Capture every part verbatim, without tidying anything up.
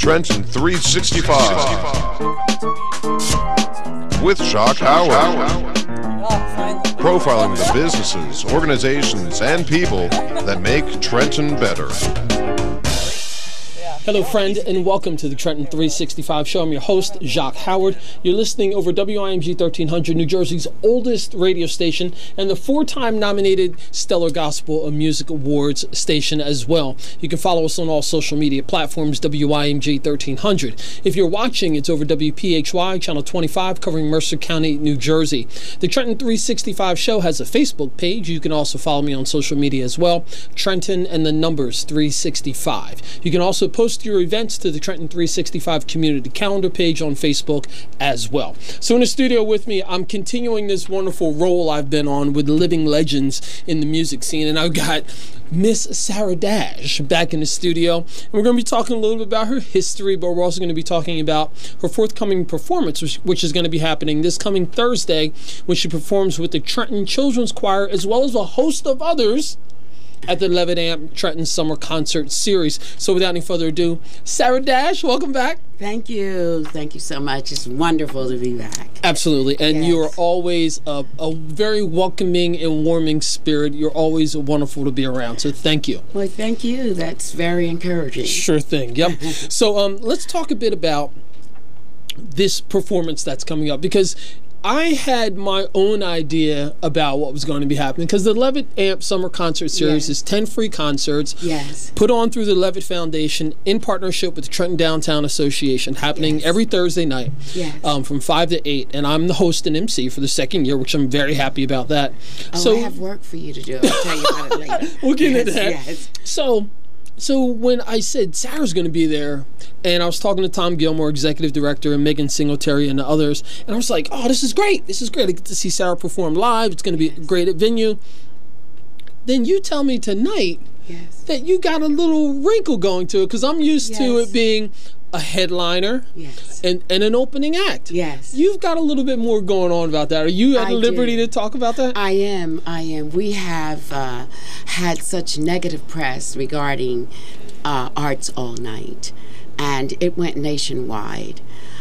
Trenton three sixty-five with Jacques Howard. Profiling the businesses, organizations, and people that make Trenton better. Hello, friend, and welcome to the Trenton three sixty-five show. I'm your host, Jacques Howard. You're listening over W I M G thirteen hundred, New Jersey's oldest radio station, and the four-time nominated Stellar Gospel Music Awards station as well. You can follow us on all social media platforms, W I M G thirteen hundred. If you're watching, it's over W P H Y, Channel twenty-five, covering Mercer County, New Jersey. The Trenton three sixty-five show has a Facebook page. You can also follow me on social media as well, Trenton and the numbers three sixty-five. You can also post your events to the Trenton three sixty-five community calendar page on Facebook as well. So in the studio with me, I'm continuing this wonderful role I've been on with living legends in the music scene, and I've got Miss Sarah Dash back in the studio. And we're going to be talking a little bit about her history, but we're also going to be talking about her forthcoming performance, which, which is going to be happening this coming Thursday when she performs with the Trenton Children's Choir as well as a host of others at the Levitt Amp Trenton Summer Concert Series. So without any further ado, Sarah Dash, welcome back. Thank you. Thank you so much. It's wonderful to be back. Absolutely. And Yes. you are always a, a very welcoming and warming spirit. You're always wonderful to be around. So thank you. Well, thank you. That's very encouraging. Sure thing. Yep. So um, let's talk a bit about this performance that's coming up, because I had my own idea about what was going to be happening, because the Levitt Amp Summer Concert Series Yes. is ten free concerts Yes. put on through the Levitt Foundation in partnership with the Trenton Downtown Association, happening Yes. every Thursday night Yes. um, from five to eight. And I'm the host and M C for the second year, which I'm very happy about that. Oh, so I have work for you to do. I'll tell you about it later. we'll get yes, into that. Yes. So, so when I said Sarah's going to be there, and I was talking to Tom Gilmore, executive director, and Megan Singletary and the others, and I was like, oh, this is great. This is great. I get to see Sarah perform live. It's going to be great at venue. Then you tell me tonight Yes. that you got a little wrinkle going to it, because I'm used to Yes. it being a headliner Yes. and, and an opening act. Yes. You've got a little bit more going on about that. Are you at I liberty do. to talk about that? I am. I am. We have uh, had such negative press regarding uh, Arts All Night, and it went nationwide.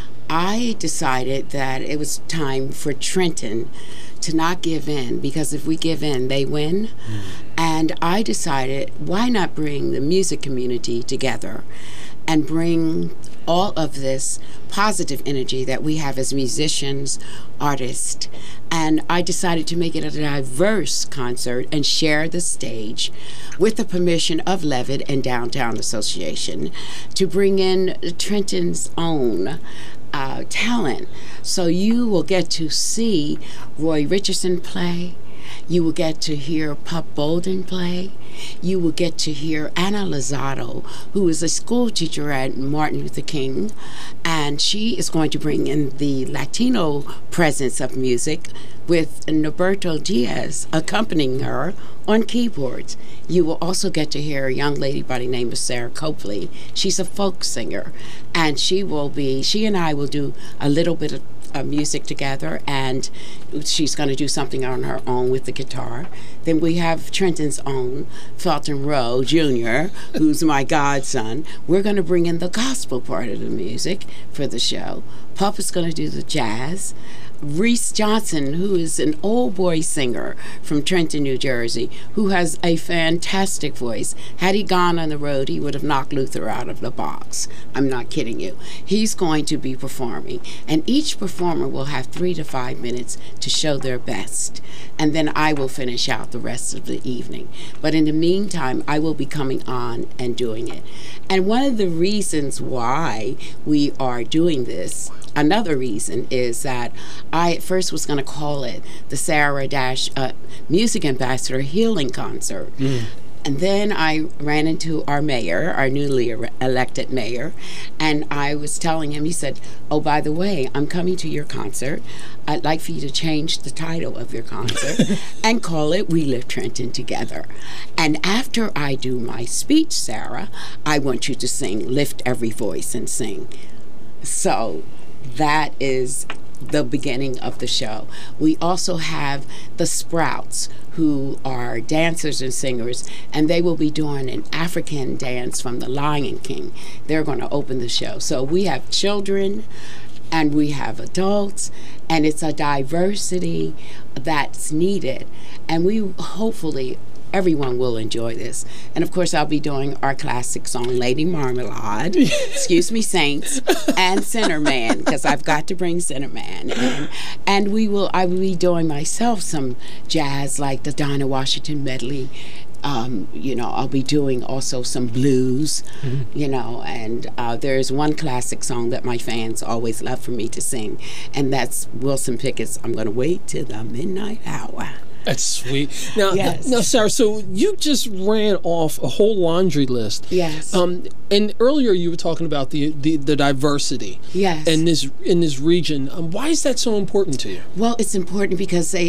I decided that it was time for Trenton to not give in, because if we give in, they win. Mm. And I decided, why not bring the music community together and bring all of this positive energy that we have as musicians, artists. And I decided to make it a diverse concert and share the stage with the permission of Levitt and Downtown Association to bring in Trenton's own uh, talent. So you will get to see Roy Richardson play. You will get to hear Pup Bolden play. You will get to hear Anna Lozado, who is a school teacher at Martin Luther King, and she is going to bring in the Latino presence of music with Norberto Diaz accompanying her on keyboards. You will also get to hear a young lady by the name of Sarah Copley. She's a folk singer, and she will be, she and I will do a little bit of Uh, music together, and she's going to do something on her own with the guitar. Then we have Trenton's own Felton Rowe Junior, who's my godson. We're going to bring in the gospel part of the music for the show. Pup is going to do the jazz. Reese Johnson, who is an old boy singer from Trenton, New Jersey, who has a fantastic voice. Had he gone on the road, he would have knocked Luther out of the box. I'm not kidding you. He's going to be performing, and each performer will have three to five minutes to show their best, and then I will finish out the rest of the evening. But in the meantime, I will be coming on and doing it. And one of the reasons why we are doing this, another reason, is that I at first was going to call it the Sarah Dash uh, Music Ambassador Healing Concert. Mm. And then I ran into our mayor, our newly elected mayor, and I was telling him, he said, oh, by the way, I'm coming to your concert. I'd like for you to change the title of your concert and call it We Live Trenton Together. And after I do my speech, Sarah, I want you to sing Lift Every Voice and Sing. So that is the beginning of the show. We also have the Sprouts, who are dancers and singers, and they will be doing an African dance from The Lion King. They're going to open the show. So we have children and we have adults, and it's a diversity that's needed. And we hopefully everyone will enjoy this. And of course, I'll be doing our classic song, Lady Marmalade, excuse me, Saints, and Centerman, because I've got to bring Centerman in. And we will, I will be doing myself some jazz, like the Dinah Washington medley. Um, you know, I'll be doing also some blues, mm-hmm. you know, and uh, there's one classic song that my fans always love for me to sing, and that's Wilson Pickett's I'm Gonna Wait Till the Midnight Hour. That's sweet. Now, yes. now, Sarah, so you just ran off a whole laundry list. Yes. Um, and earlier you were talking about the the, the diversity. Yes. In this in this region. Um, why is that so important to you? Well, it's important because they,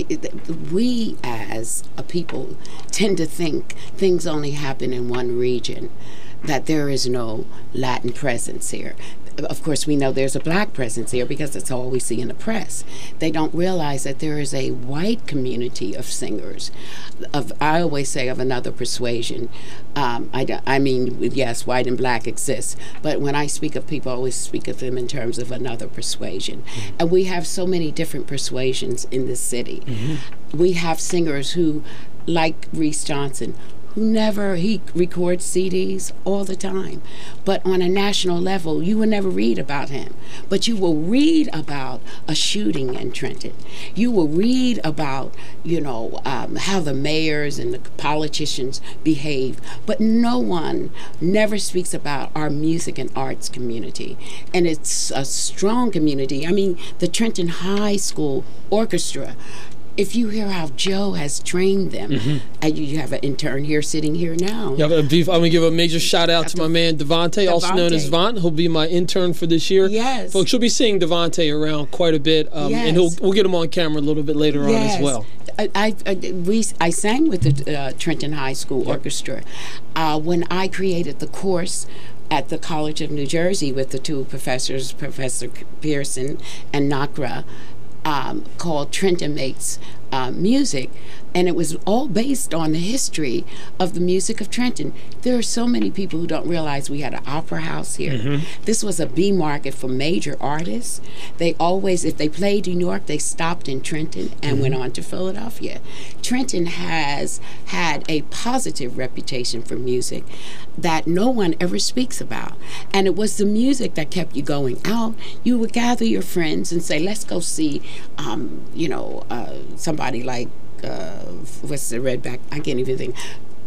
we as a people tend to think things only happen in one region, that there is no Latin presence here. Of course, we know there's a black presence here because that's all we see in the press. They don't realize that there is a white community of singers. Of I always say of another persuasion. Um, I, I mean, yes, white and black exists, but when I speak of people, I always speak of them in terms of another persuasion. Mm-hmm. And we have so many different persuasions in this city. Mm-hmm. We have singers who, like Reese Johnson, who never, he records C Ds all the time. But on a national level, you will never read about him. But you will read about a shooting in Trenton. You will read about, you know, um, how the mayors and the politicians behave. But no one never speaks about our music and arts community. And it's a strong community. I mean, the Trenton High School Orchestra, if you hear how Joe has trained them, mm-hmm. and you have an intern here sitting here now. Yeah, I'm going to give a major shout out to my man Devontae, also known as Vaunt. He'll be my intern for this year. Yes. Folks, you'll be seeing Devontae around quite a bit, um, yes. and he'll, we'll get him on camera a little bit later yes. on as well. I, I, I, we, I sang with the uh, Trenton High School yep. Orchestra. Uh, when I created the course at the College of New Jersey with the two professors, Professor Pearson and Nakra, Um, called Trenton Makes uh, Music, and it was all based on the history of the music of Trenton. There are so many people who don't realize we had an opera house here. Mm-hmm. This was a B market for major artists. They always, if they played in New York, they stopped in Trenton and mm-hmm. went on to Philadelphia. Trenton has had a positive reputation for music that no one ever speaks about. And it was the music that kept you going out. You would gather your friends and say, let's go see, um, you know, uh, somebody like, uh, what's the Redback? I can't even think.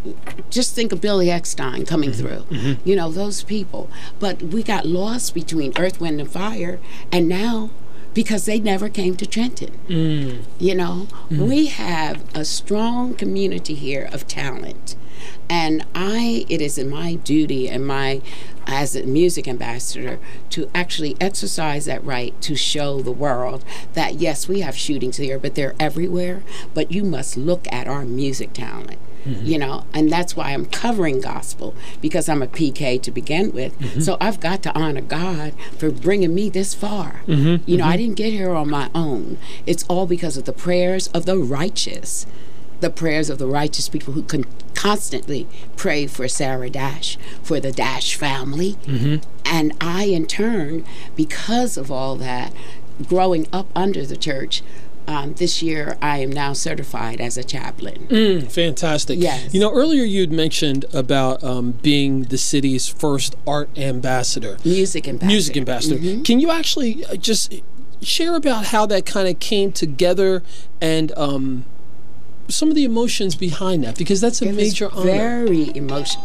Just think of Billy Eckstine coming mm-hmm. through. Mm-hmm. You know, those people. But we got lost between Earth, Wind, and Fire, and now, because they never came to Trenton. Mm. You know, mm. we have a strong community here of talent. And I, it is in my duty and my, as a music ambassador, to actually exercise that right to show the world that, yes, we have shootings here, but they're everywhere. But you must look at our music talent. Mm-hmm. You know, and that's why I'm covering gospel, because I'm a P K to begin with. Mm-hmm. So I've got to honor God for bringing me this far. Mm-hmm. You know, mm-hmm. I didn't get here on my own. It's all because of the prayers of the righteous. The prayers of the righteous people who can constantly pray for Sarah Dash, for the Dash family. Mm-hmm. And I, in turn, because of all that, growing up under the church, Um, this year, I am now certified as a chaplain. Mm, fantastic. Yes. You know, earlier you'd mentioned about um, being the city's first art ambassador. Music ambassador. Music ambassador. Mm-hmm. Can you actually just share about how that kind of came together and um, some of the emotions behind that? Because that's a it major was honor. Very emotional.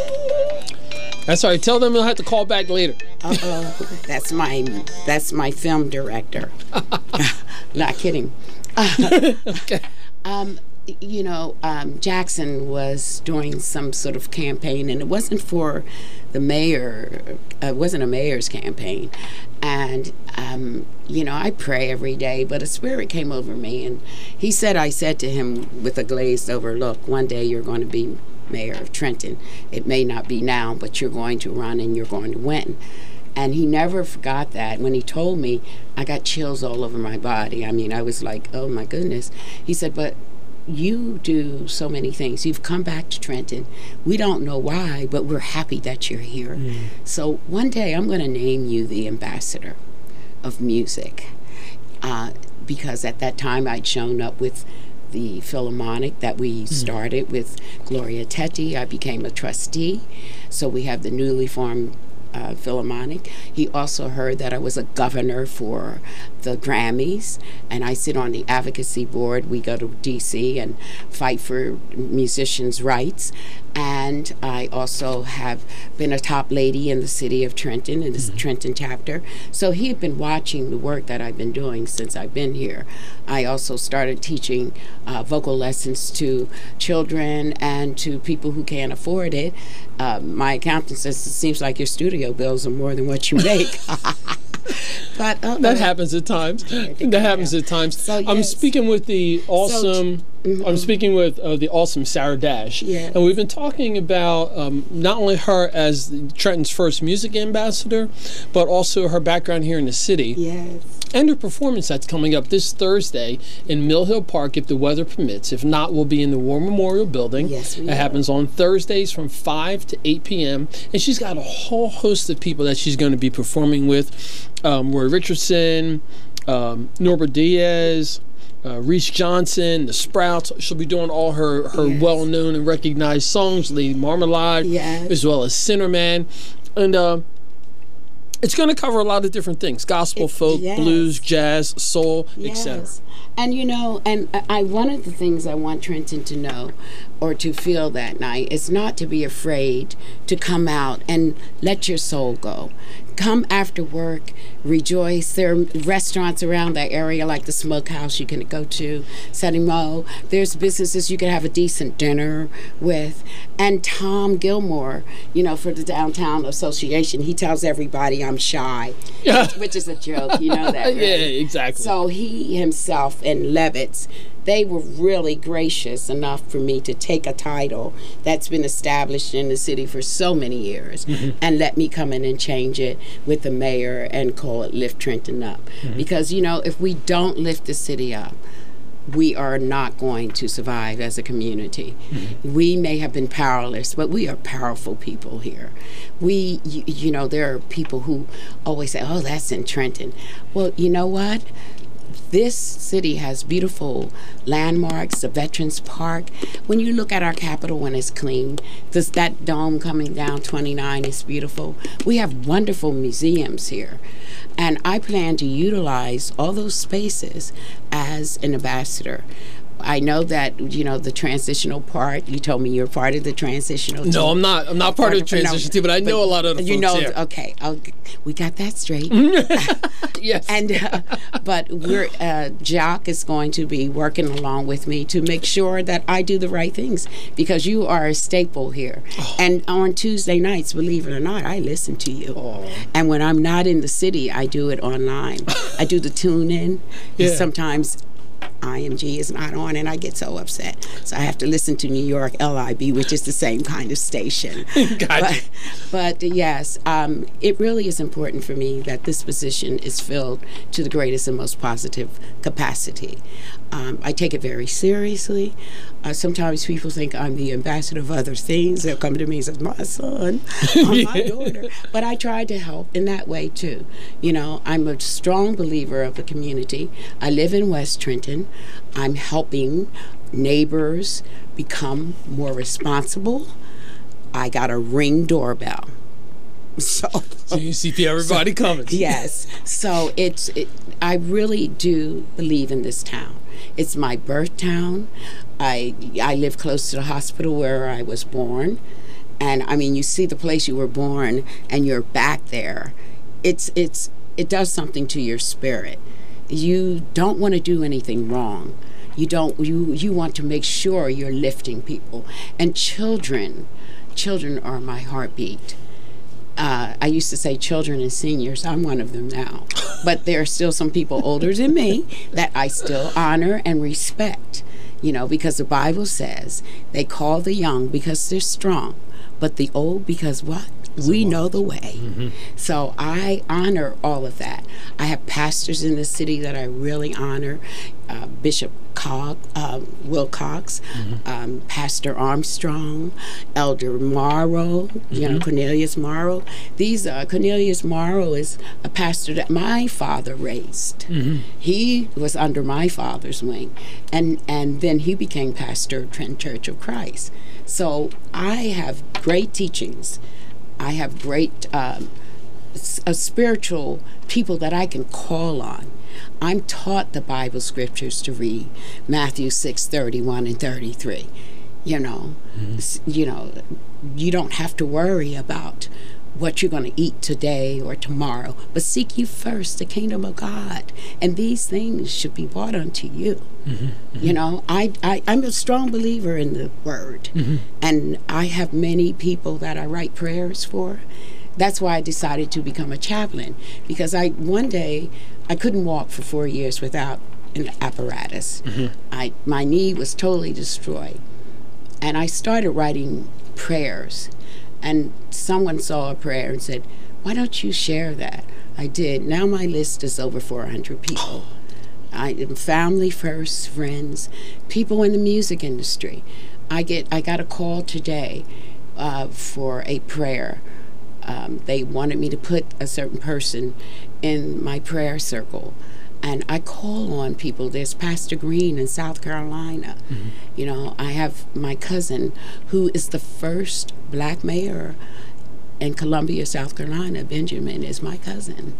That's all right. Tell them they'll have to call back later. Uh-oh. That's my that's my film director. Not kidding. Okay. Um, you know, um, Jackson was doing some sort of campaign, and it wasn't for the mayor. Uh, it wasn't a mayor's campaign. And, um, you know, I pray every day, but a spirit came over me, and he said, I said to him with a glazed over look, one day you're going to be mayor of Trenton. It may not be now, but you're going to run and you're going to win. And he never forgot that. When he told me, I got chills all over my body. I mean, I was like, oh my goodness. He said, but you do so many things. You've come back to Trenton. We don't know why, but we're happy that you're here. Mm. So one day I'm going to name you the ambassador of music. Uh, because at that time I'd shown up with the Philharmonic that we started mm. with Gloria Tetti. I became a trustee. So we have the newly formed Uh, Philharmonic. He also heard that I was a governor for the Grammys, and I sit on the advocacy board. We go to D C and fight for musicians' rights. And I also have been a top lady in the city of Trenton, in the mm-hmm. Trenton chapter. So he had been watching the work that I've been doing since I've been here. I also started teaching uh, vocal lessons to children and to people who can't afford it. Uh, my accountant says, it seems like your studio bills are more than what you make. But uh, that happens at times. That happens at times. So, yes. I'm speaking with the awesome. So, mm-hmm. I'm speaking with uh, the awesome Sarah Dash, yes. and we've been talking about um, not only her as Trenton's first music ambassador, but also her background here in the city. Yes. And her performance that's coming up this Thursday in Mill Hill Park, if the weather permits. If not, we'll be in the War Memorial Building. Yes, we It are. happens on Thursdays from five to eight p m And she's got a whole host of people that she's going to be performing with. Um, Roy Richardson, um, Norbert Diaz, uh, Reese Johnson, the Sprouts. She'll be doing all her, her yes. well-known and recognized songs, Lady Marmalade, yes. as well as Sinnerman. And uh, it's going to cover a lot of different things: gospel, it, folk, yes. blues, jazz, soul, yes. et cetera. And you know, and I one of the things I want Trenton to know or to feel that night is not to be afraid to come out and let your soul go. Come after work, rejoice. There are restaurants around that area like the Smokehouse you can go to, Setimo. There's businesses you can have a decent dinner with. And Tom Gilmore, you know, for the Downtown Association, he tells everybody I'm shy, yeah. which, which is a joke. You know that, right? Yeah, exactly. So he himself and Levitz, they were really gracious enough for me to take a title that's been established in the city for so many years mm-hmm. and let me come in and change it with the mayor and call it Lift Trenton Up. Mm-hmm. Because, you know, if we don't lift the city up, we are not going to survive as a community. Mm-hmm. We may have been powerless, but we are powerful people here. We, you, you know, there are people who always say, oh, that's in Trenton. Well, you know what? This city has beautiful landmarks, the Veterans Park. When you look at our Capitol when it's clean, this, that dome coming down twenty-nine is beautiful. We have wonderful museums here. And I plan to utilize all those spaces as an ambassador. I know that, you know, the transitional part, you told me you're part of the transitional team. No, I'm not. I'm not part, part of the transition no, team, but I know but a lot of the you folks know, here. Okay, I'll, we got that straight. Yes. And, uh, but we're, uh, Jock is going to be working along with me to make sure that I do the right things, because you are a staple here. Oh. And on Tuesday nights, believe it or not, I listen to you. Oh. And when I'm not in the city, I do it online. I do the tune in. Yeah. Sometimes I M G is not on, and I get so upset. So I have to listen to New York L I B, which is the same kind of station. Gotcha. But, but yes, um, it really is important for me that this position is filled to the greatest and most positive capacity. Um, I take it very seriously. Uh, sometimes people think I'm the ambassador of other things. They'll come to me and say, my son, or my daughter. But I try to help in that way, too. You know, I'm a strong believer of the community. I live in West Trenton. I'm helping neighbors become more responsible. I got a Ring doorbell. So, so you see everybody so, coming. Yes. So it's, it, I really do believe in this town. It's my birth town. I I live close to the hospital where I was born. And I mean, you see the place you were born and you're back there. It's it's it does something to your spirit. You don't want to do anything wrong. You don't you you want to make sure you're lifting people. And children, children are my heartbeat. Uh, I used to say children and seniors. I'm one of them now. But there are still some people older than me that I still honor and respect. You know, because the Bible says they call the young because they're strong, but the old because what? We know the way. Mm-hmm. So I honor all of that. I have pastors in the city that I really honor. Uh, Bishop Cog, uh, Wilcox, mm-hmm. um, Pastor Armstrong, Elder Morrow, mm-hmm. you know, Cornelius Morrow. These uh, Cornelius Morrow is a pastor that my father raised. Mm-hmm. He was under my father's wing, and and then he became pastor of Trenton Church of Christ. So I have great teachings. I have great um, uh, spiritual people that I can call on. I'm taught the Bible scriptures to read, Matthew six, thirty-one and thirty-three. You know, mm-hmm. you know, you don't have to worry about what you're going to eat today or tomorrow, but seek you first the kingdom of God, and these things should be brought unto you. Mm-hmm. Mm-hmm. You know, I, I, I'm a strong believer in the word, mm-hmm. and I have many people that I write prayers for. That's why I decided to become a chaplain, because I one day I couldn't walk for four years without an apparatus. Mm-hmm. I my knee was totally destroyed, and I started writing prayers. And someone saw a prayer and said, "Why don't you share that?" I did. Now my list is over four hundred people. I family first, friends, people in the music industry. I get. I got a call today uh, for a prayer. Um, they wanted me to put a certain person in my prayer circle. And I call on people. There's Pastor Green in South Carolina. Mm-hmm. You know, I have my cousin who is the first black mayor in Columbia, South Carolina. Benjamin is my cousin.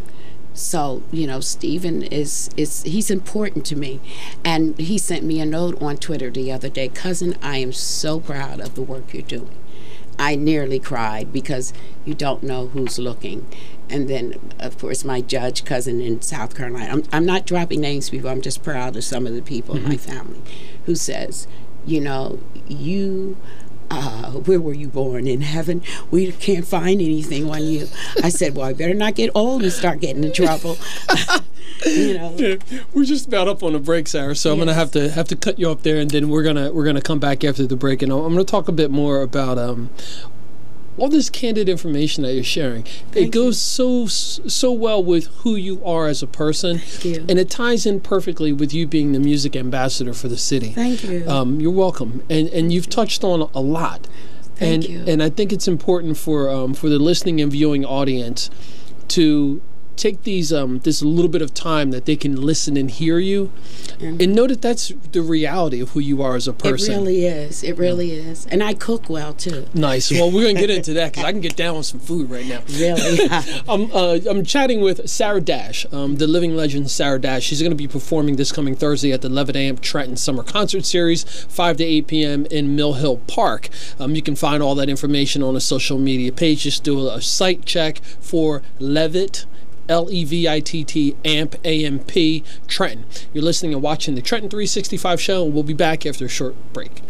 So, you know, Stephen is, is he's important to me. And he sent me a note on Twitter the other day. Cousin, I am so proud of the work you're doing. I nearly cried because you don't know who's looking. And then, of course, my judge cousin in South Carolina. I'm, I'm not dropping names, people. I'm just proud of some of the people mm-hmm. in my family who says, you know, you, uh, where were you born? In heaven? We can't find anything on you. I said, well, I better not get old and start getting in trouble. You know, yeah, we're just about up on the break, Sarah. So yes. I'm gonna have to have to cut you up there, and then we're gonna we're gonna come back after the break, and I'm gonna talk a bit more about um, all this candid information that you're sharing. Thank it goes you. so so well with who you are as a person, Thank you. And it ties in perfectly with you being the music ambassador for the city. Thank you. Um, you're welcome, and and you've touched on a lot. Thank and you. and I think it's important for um, for the listening and viewing audience to take these um this little bit of time that they can listen and hear you, mm-hmm. and know that that's the reality of who you are as a person. It really is. It really yeah. is. And I cook well too. Nice. Well, we're gonna get into that because I can get down with some food right now. Really? I'm uh, I'm chatting with Sarah Dash, um, the living legend Sarah Dash. She's gonna be performing this coming Thursday at the Levitt Amp Trenton Summer Concert Series, five to eight p.m. in Mill Hill Park. Um, you can find all that information on a social media page. Just do a, a site check for Levitt. L E V I T T, A M P, A M P, Trenton. You're listening and watching the Trenton three sixty-five show, and we'll be back after a short break.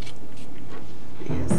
Yes.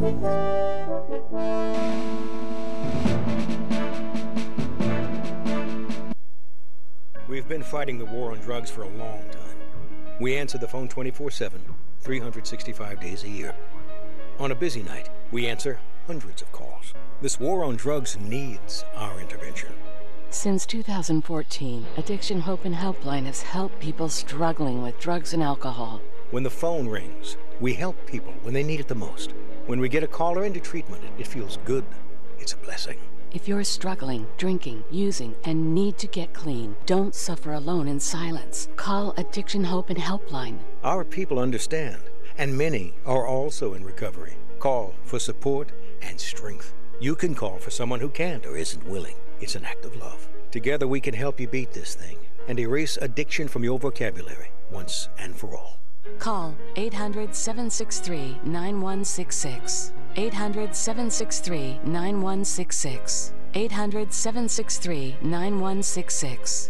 We've been fighting the war on drugs for a long time. We answer the phone twenty-four seven, three hundred sixty-five days a year. On a busy night, we answer hundreds of calls. This war on drugs needs our intervention. Since two thousand fourteen, Addiction Hope and Helpline has helped people struggling with drugs and alcohol. When the phone rings, we help people when they need it the most. When we get a caller into treatment, it feels good. It's a blessing. If you're struggling, drinking, using, and need to get clean, don't suffer alone in silence. Call Addiction Hope and Helpline. Our people understand, and many are also in recovery. Call for support and strength. You can call for someone who can't or isn't willing. It's an act of love. Together we can help you beat this thing and erase addiction from your vocabulary once and for all. Call eight hundred, seven six three, nine one six six. eight hundred, seven six three, nine one six six. eight hundred, seven six three, nine one six six.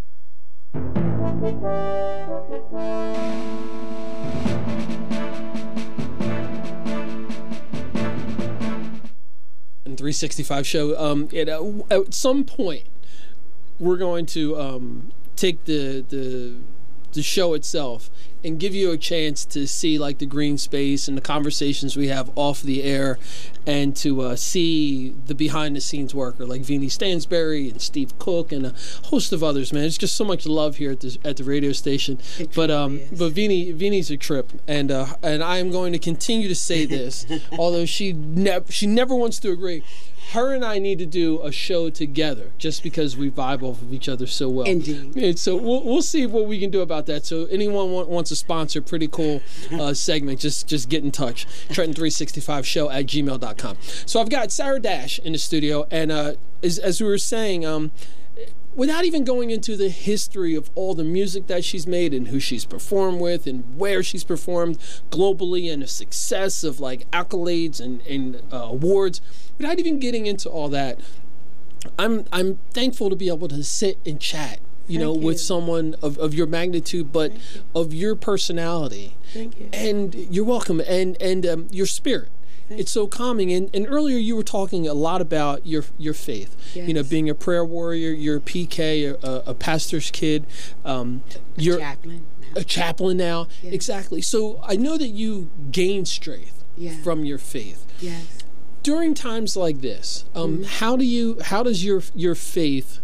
three sixty-five show. Um, at, uh, at some point, we're going to um, take the the the show itself and give you a chance to see like the green space and the conversations we have off the air, and to uh, see the behind the scenes worker like Vinny Stansberry and Steve Cook and a host of others. Man, it's just so much love here at the at the radio station. It but um, truly is. but Vinny Vinny's a trip, and uh, and I am going to continue to say this, although she never she never wants to agree. Her and I need to do a show together, just because we vibe off of each other so well. Indeed. And so we'll we'll see what we can do about that. So anyone want, wants to sponsor a pretty cool uh, segment, just just get in touch. Trenton three sixty-five show at gmail dot com. So I've got Sarah Dash in the studio, and uh, as as we were saying, um, without even going into the history of all the music that she's made and who she's performed with and where she's performed globally and the success of like accolades and, and uh, awards, without even getting into all that, I'm I'm thankful to be able to sit and chat, you Thank know, you. with someone of, of your magnitude, but Thank you. of your personality. Thank you. And you're welcome. And and um, your spirit. It's so calming. And, and earlier you were talking a lot about your your faith. You know, Yes. being a prayer warrior, you're a P K, a, a pastor's kid. Um, you're Chaplain. now. a chaplain now. Yes. Exactly. So I know that you gain strength Yeah. from your faith. Yes. During times like this, um, Mm-hmm. how do you how does your your faith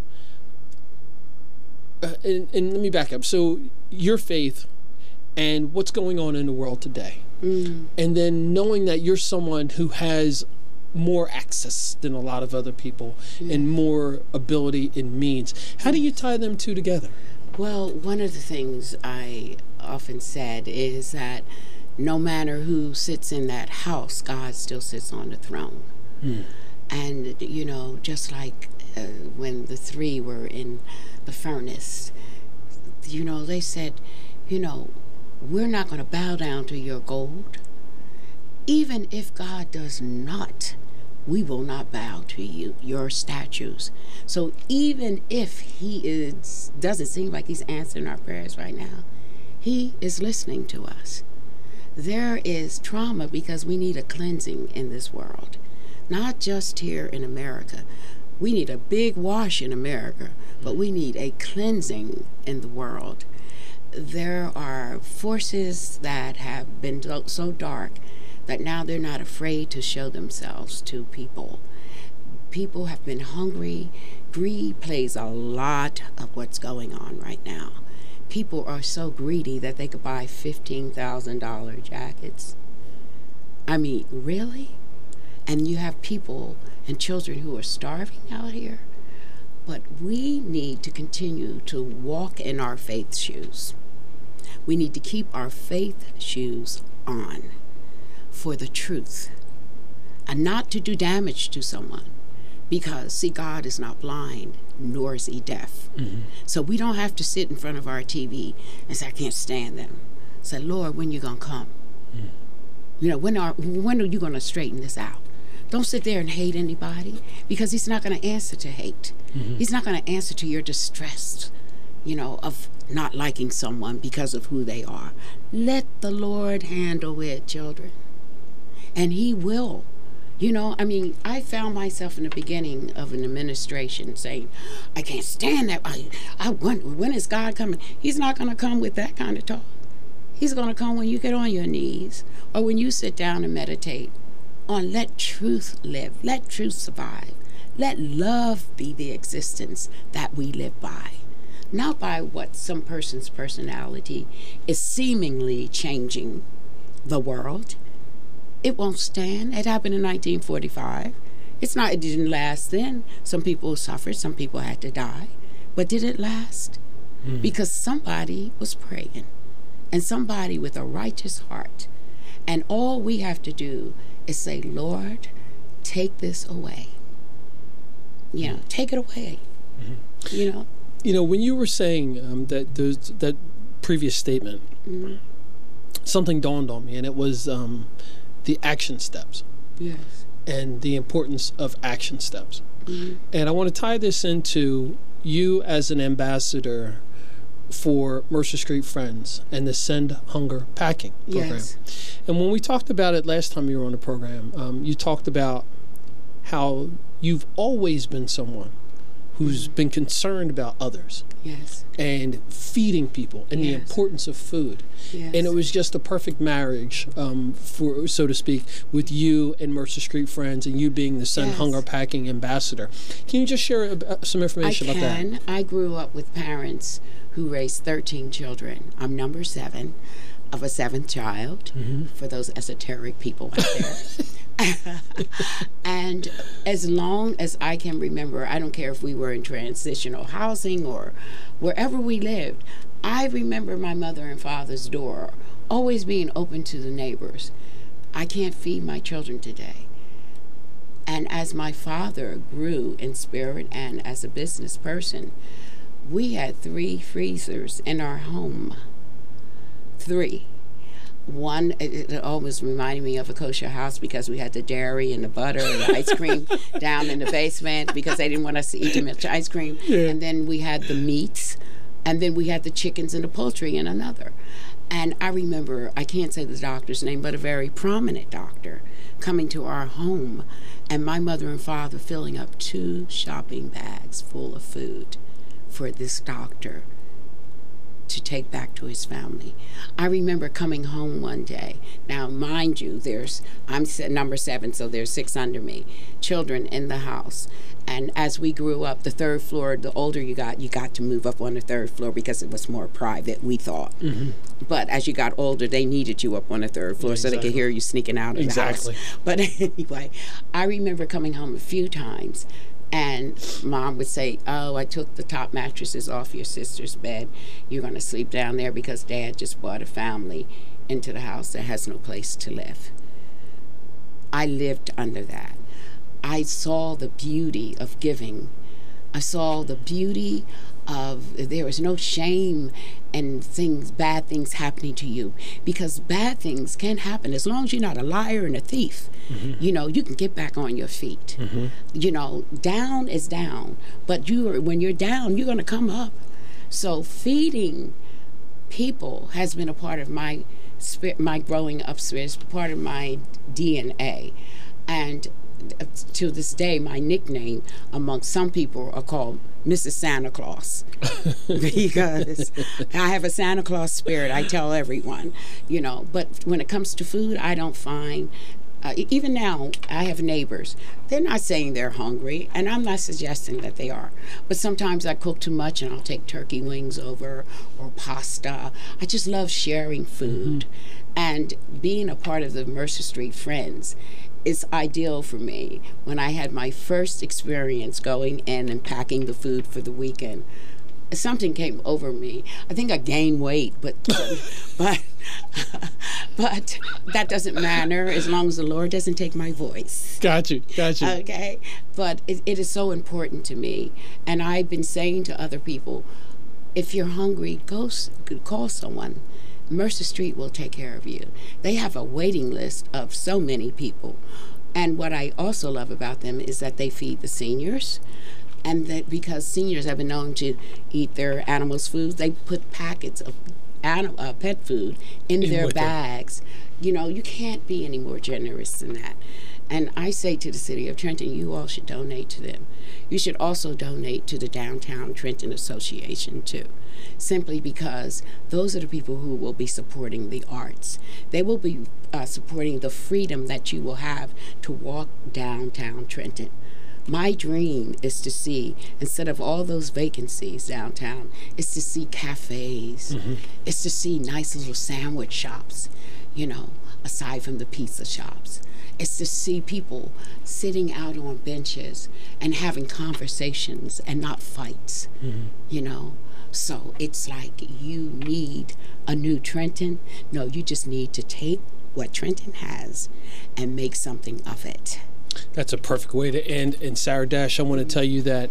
uh, and, and let me back up. So your faith and what's going on in the world today. Mm. And then knowing that you're someone who has more access than a lot of other people and more ability and means. How do you tie them two together? Well, one of the things I often said is that no matter who sits in that house, God still sits on the throne. Hmm. And, you know, just like uh, when the three were in the furnace, you know, they said, you know, we're not going to bow down to your gold. Even if God does not, we will not bow to you, your statues. So even if he is, doesn't seem like he's answering our prayers right now, he is listening to us. There is trauma because we need a cleansing in this world, not just here in America. We need a big wash in America, but we need a cleansing in the world. There are forces that have been so dark that now they're not afraid to show themselves to people. People have been hungry. Greed plays a lot of what's going on right now. People are so greedy that they could buy fifteen thousand dollars jackets. I mean, really? And you have people and children who are starving out here. But we need to continue to walk in our faith shoes. We need to keep our faith shoes on for the truth and not to do damage to someone, because, see, God is not blind, nor is he deaf. Mm-hmm. So we don't have to sit in front of our T V and say, I can't stand them. Say, Lord, when you going to come? Mm. You know, when are, when are you going to straighten this out? Don't sit there and hate anybody, because he's not going to answer to hate. Mm-hmm. He's not going to answer to your distress, you know, of not liking someone because of who they are. Let the Lord handle it, children. And he will. You know, I mean, I found myself in the beginning of an administration saying, I can't stand that. I, I when, when is God coming? He's not going to come with that kind of talk. He's going to come when you get on your knees or when you sit down and meditate on let truth live, let truth survive. Let love be the existence that we live by. Not by what some person's personality is seemingly changing the world. It won't stand. It happened in nineteen forty-five. It's not, it didn't last then. Some people suffered, some people had to die. But did it last? Mm. Because somebody was praying, and somebody with a righteous heart. And all we have to do is say, Lord, take this away. You know, take it away. Mm-hmm. You know? You know, when you were saying um, that there's that previous statement, mm-hmm. something dawned on me, and it was um, the action steps. Yes. And the importance of action steps. Mm-hmm. And I want to tie this into you as an ambassador for Mercer Street Friends and the Send Hunger Packing program. Yes. And when we talked about it last time you were on the program, um, you talked about how you've always been someone who's been concerned about others. Yes. And feeding people and the Yes. importance of food. Yes. And it was just a perfect marriage, um, for so to speak, with you and Mercer Street Friends and you being the Send Yes. Hunger Packing ambassador. Can you just share uh, some information I about can. that? I grew up with parents who raised thirteen children. I'm number seven of a seventh child, Mm-hmm. for those esoteric people out there. And as long as I can remember, I don't care if we were in transitional housing or wherever we lived, I remember my mother and father's door always being open to the neighbors. I can't feed my children today. And as my father grew in spirit and as a business person, we had three freezers in our home. Three. One, it, it always reminded me of a kosher house because we had the dairy and the butter and the ice cream down in the basement because they didn't want us to eat too much ice cream. Yeah. And then we had the meats, and then we had the chickens and the poultry in another. And I remember, I can't say the doctor's name, but a very prominent doctor coming to our home, and my mother and father filling up two shopping bags full of food for this doctor to take back to his family. I remember coming home one day. Now, mind you, there's I'm se- number seven, so there's six under me, children in the house. And as we grew up, the third floor, the older you got, you got to move up on the third floor because it was more private, we thought. Mm-hmm. But as you got older, they needed you up on the third floor so they could hear you sneaking out of Exactly. the house. But anyway, I remember coming home a few times, and Mom would say, oh, I took the top mattresses off your sister's bed. You're going to sleep down there because Dad just brought a family into the house that has no place to live. I lived under that. I saw the beauty of giving. I saw the beauty of there was no shame and things, bad things happening to you, because bad things can happen as long as you're not a liar and a thief. Mm-hmm. You know, you can get back on your feet. Mm-hmm. You know, down is down, but you are, when you're down, you're going to come up. So feeding people has been a part of my spirit, my growing up spirit, part of my D N A, and to this day, my nickname among some people are called Missus Santa Claus because I have a Santa Claus spirit. I tell everyone, you know, but when it comes to food, I don't find, uh, even now, I have neighbors. They're not saying they're hungry, and I'm not suggesting that they are. But sometimes I cook too much, and I'll take turkey wings over or pasta. I just love sharing food. Mm-hmm. And being a part of the Mercer Street Friends is ideal for me. When I had my first experience going in and packing the food for the weekend, something came over me. I think I gained weight, but but but that doesn't matter as long as the Lord doesn't take my voice. Got you, got you. Okay, but it, it is so important to me, and I've been saying to other people, if you're hungry, go call someone. Mercer Street will take care of you. They have a waiting list of so many people. And what I also love about them is that they feed the seniors. And that because seniors have been known to eat their animals' food, they put packets of anim- uh, pet food in, in their bags. Them. You know, you can't be any more generous than that. And I say to the city of Trenton, you all should donate to them. You should also donate to the Downtown Trenton Association, too, simply because those are the people who will be supporting the arts. They will be uh, supporting the freedom that you will have to walk downtown Trenton. My dream is to see, instead of all those vacancies downtown, is to see cafes. Mm-hmm. It's to see nice little sandwich shops, you know, aside from the pizza shops. It's to see people sitting out on benches and having conversations and not fights, mm-hmm. you know. So it's like you need a new Trenton. No, you just need to take what Trenton has and make something of it. That's a perfect way to end. And Sarah Dash, I want to tell you that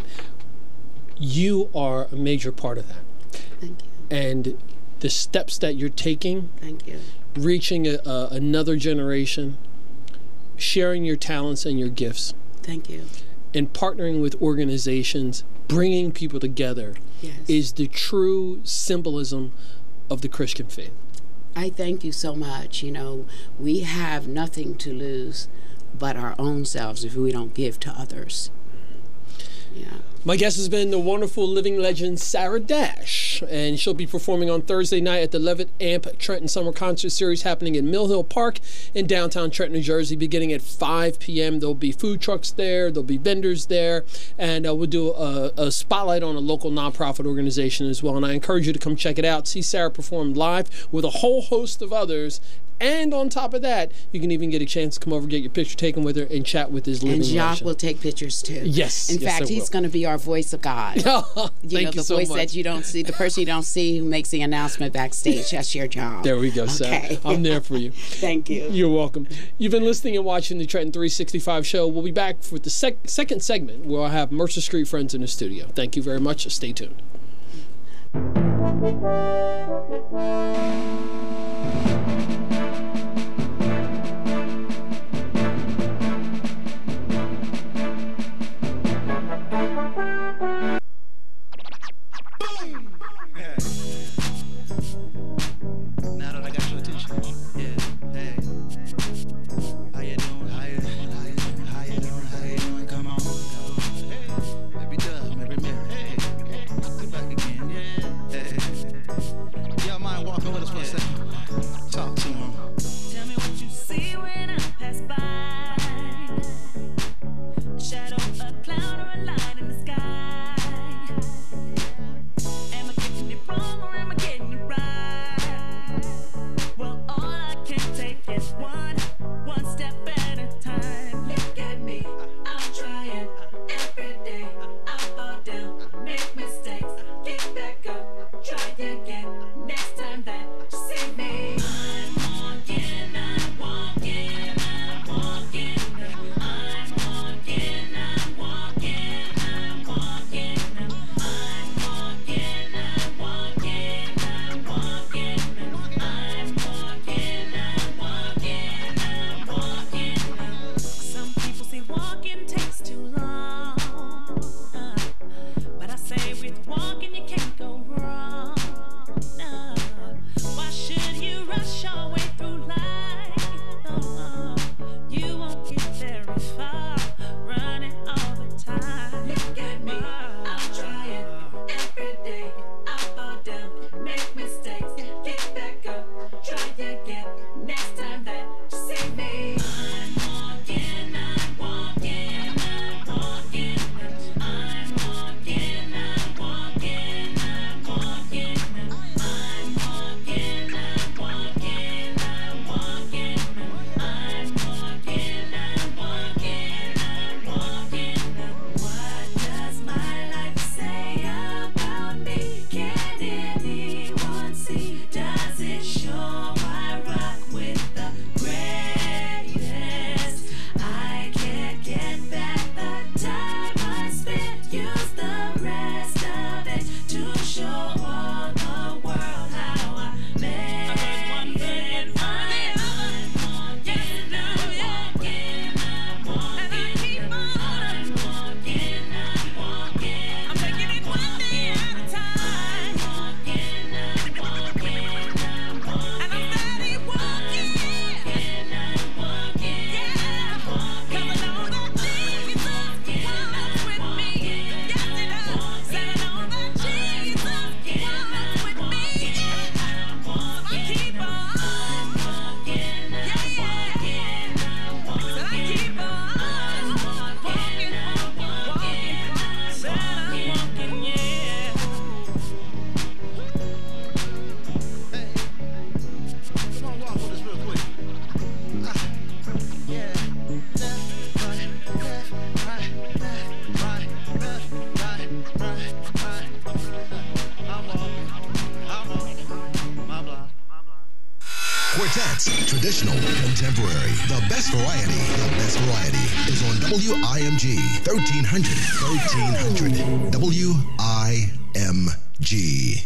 you are a major part of that. Thank you. And the steps that you're taking, thank you, reaching a, a, another generation, sharing your talents and your gifts. Thank you. And partnering with organizations, bringing people together, yes, is the true symbolism of the Christian faith. I thank you so much. You know, we have nothing to lose but our own selves if we don't give to others. Yeah. My guest has been the wonderful living legend Sarah Dash, and she'll be performing on Thursday night at the Levitt Amp Trenton Summer Concert Series happening in Mill Hill Park in downtown Trenton, New Jersey, beginning at five p.m. There'll be food trucks there, there'll be vendors there, and uh, we'll do a, a spotlight on a local nonprofit organization as well. And I encourage you to come check it out, see Sarah perform live with a whole host of others. And on top of that, you can even get a chance to come over, get your picture taken with her, and chat with his living And Jacques legend. will take pictures too. Yes. In yes, fact, I he's will. going to be our voice of God. Thank you know, you the so voice much. that you don't see, the person you don't see who makes the announcement backstage. That's your job. There we go, Sarah. Okay. I'm there for you. Thank you. You're welcome. You've been listening and watching the Trenton three sixty-five show. We'll be back for the sec- second segment where I'll have Mercer Street Friends in the studio. Thank you very much. Stay tuned. Now that I got your attention, yeah, hey, how you doing? How you, how you, how you doing? How you doing? Come on, hey, maybe Dub, maybe Mary, hey, hey, come back again, yeah, hey, y'all mind walking with us for a second? Talk to him. Tell me what you see when I pass by. A shadow, a cloud, or a light in the sky. Am I getting it wrong or am I getting it right? Well, all I can take is one, one step at a time. Look at me, I'm trying every day. I fall down, make mistakes, get back up, try again. Next time that you see me, I'm walking, I'm walking, I'm walking, I'm walking, I'm walking, I'm walking, I'm walking, I'm walking, I'm walking, I'm walking, I'm walking, I'm walking. Some people say walking takes too long, uh, but I say with walking you can't go wrong. No. Why should you rush your way through life? Oh, you won't get very far running all the time. Look at me, I'm trying every day. I fall down, make mistakes, get back up, try again. Next time that you see me, I'm walking, I'm walking, I'm walking, I'm walking, I'm walking, I'm walking, I'm walking, I'm walking, I'm walking, I'm walking, I'm walking, I'm walking. What does my life say about me? Can anyone see? Does it show I rock with the greatest? I can't get back the time I spent. Use the rest of it to show all the world how I made it. I'm walking, I'm walking, I'm walking, and I keep on. I'm walking, I'm walking, I'm taking it one day at a time. I'm walking, I'm walking, I'm walking, and I'm steady walking. I'm walking, yeah, 'cause I know that Jesus walks with me. Yes, He does. Said I know that Jesus walks with me. So I keep on walking, yeah, yeah. So I keep on walking, walking, said I'm walking, yeah. Hey, come on, walk with us real quick. Ah, yeah, left, right, left, right, left, right, left, right, right, right. I'm walking, I'm walking, my block. Quartets, traditional, contemporary. The best variety, the best variety is on W I M G thirteen hundred, thirteen hundred, W I M G.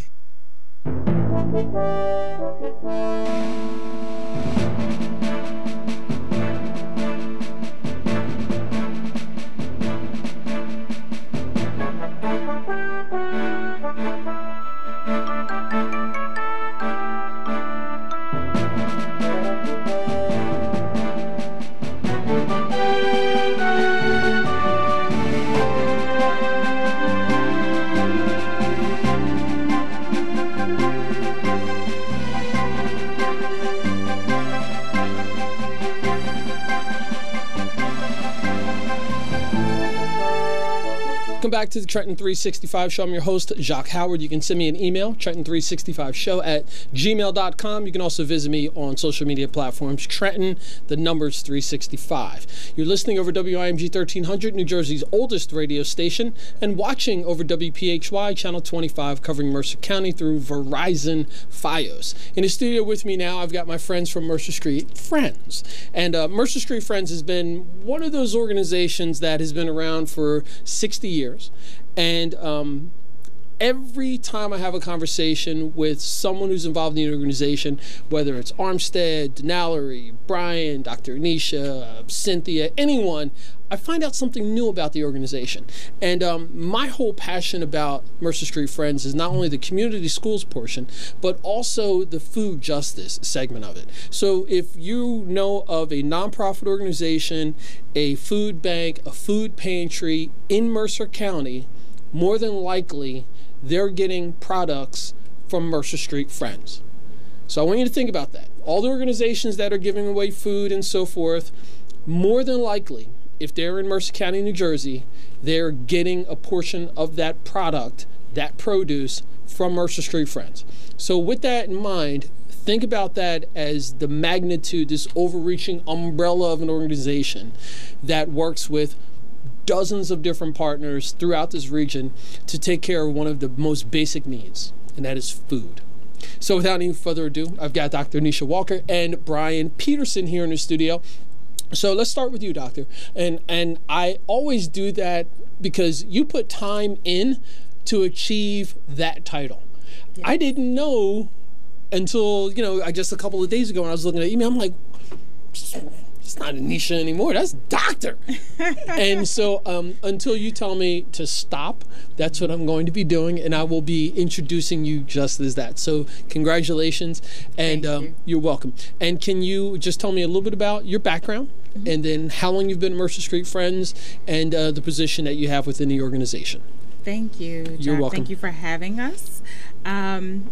Welcome back to the Trenton three sixty-five Show. I'm your host, Jacques Howard. You can send me an email, Trenton three sixty-five show at gmail dot com. You can also visit me on social media platforms, Trenton, the numbers three sixty-five. You're listening over W I M G thirteen hundred, New Jersey's oldest radio station, and watching over W P H Y, Channel twenty-five, covering Mercer County through Verizon Fios. In the studio with me now, I've got my friends from Mercer Street Friends. And uh, Mercer Street Friends has been one of those organizations that has been around for sixty years. And um, every time I have a conversation with someone who's involved in the organization, whether it's Armstead, Denalery, Brian, Doctor Anisha, Cynthia, anyone, I find out something new about the organization. And um, my whole passion about Mercer Street Friends is not only the community schools portion, but also the food justice segment of it. So if you know of a nonprofit organization, a food bank, a food pantry in Mercer County, more than likely they're getting products from Mercer Street Friends. So I want you to think about that. All the organizations that are giving away food and so forth, more than likely, if they're in Mercer County, New Jersey, they're getting a portion of that product, that produce, from Mercer Street Friends. So with that in mind, think about that as the magnitude, this overreaching umbrella of an organization that works with dozens of different partners throughout this region to take care of one of the most basic needs, and that is food. So without any further ado, I've got Doctor Anisha Walker and Brian Peterson here in the studio. So let's start with you, Doctor. And and I always do that because you put time in to achieve that title. Yeah. I didn't know until, you know, I just a couple of days ago when I was looking at email, I'm like, it's not Anisha anymore, that's Doctor. And so um, until you tell me to stop, that's what I'm going to be doing, and I will be introducing you just as that. So congratulations, and um, you. You're welcome. And can you just tell me a little bit about your background, mm-hmm. and then how long you've been Mercer Street Friends, and uh, the position that you have within the organization? Thank you, Jack. You're welcome. Thank you for having us. Um,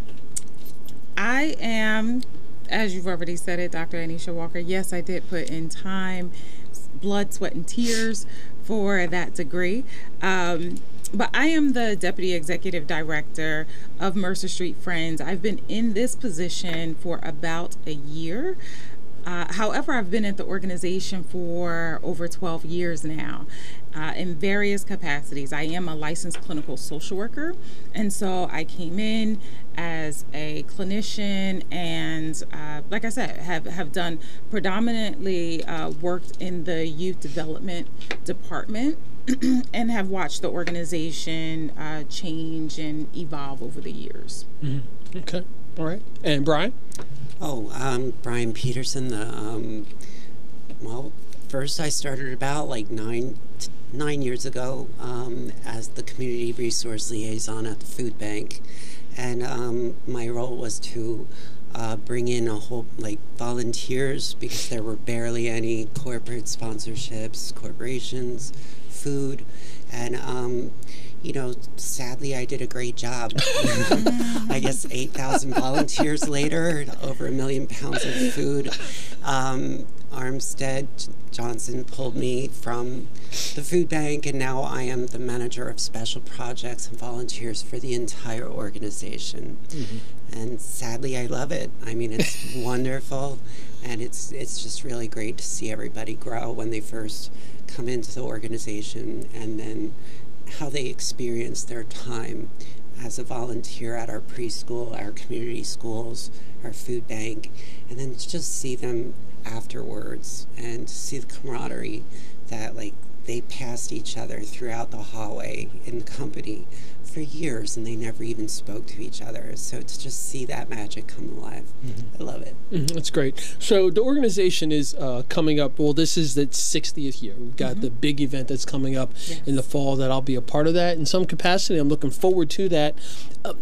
I am, as you've already said it, Doctor Anisha Walker. Yes, I did put in time, blood, sweat, and tears for that degree. Um, but I am the Deputy Executive Director of Mercer Street Friends. I've been in this position for about a year. Uh, however, I've been at the organization for over twelve years now, uh, in various capacities. I am a licensed clinical social worker, and so I came in as a clinician and, uh, like I said, have, have done predominantly uh, worked in the youth development department and have watched the organization uh, change and evolve over the years. Mm-hmm. Okay. All right. And Brian? Oh, um, Brian Peterson. The um, well, first I started about like nine nine years ago um, as the community resource liaison at the food bank, and um, my role was to uh, bring in a whole like volunteers because there were barely any corporate sponsorships, corporations, food, and. Um, You know, sadly, I did a great job. I guess eight thousand volunteers later, over a million pounds of food. Um, Armstead Johnson pulled me from the food bank, and now I am the manager of special projects and volunteers for the entire organization. Mm-hmm. And sadly, I love it. I mean, it's wonderful, and it's it's just really great to see everybody grow when they first come into the organization, and then how they experience their time as a volunteer at our preschool, our community schools, our food bank, and then just see them afterwards and see the camaraderie that like they passed each other throughout the hallway in the company for years, and they never even spoke to each other. So to just see that magic come alive, mm-hmm. I love it. Mm-hmm. That's great. So the organization is uh, coming up. Well, this is the sixtieth year. We've got mm-hmm. the big event that's coming up yes. in the fall that I'll be a part of that in some capacity. I'm looking forward to that. Uh,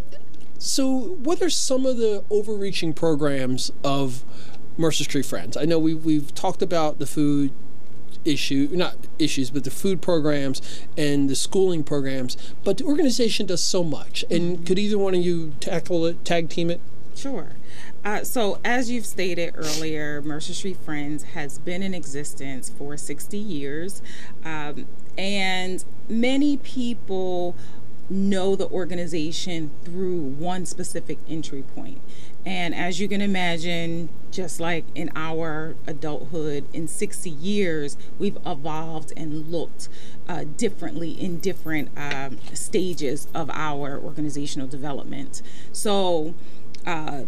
so what are some of the overreaching programs of Mercer Street Friends? I know we, we've talked about the food issue, not issues, but the food programs and the schooling programs, but the organization does so much. And mm-hmm. could either one of you tackle it, tag team it? Sure. Uh, so, as you've stated earlier, Mercer Street Friends has been in existence for sixty years, um, and many people know the organization through one specific entry point. And as you can imagine, just like in our adulthood, in sixty years, we've evolved and looked uh, differently in different um, stages of our organizational development. So, uh,